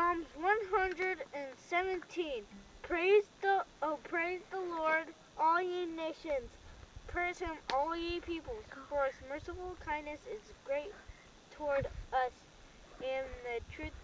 Psalms 117. Praise the Lord, all ye nations. Praise him, all ye peoples. For his merciful kindness is great toward us, and the truth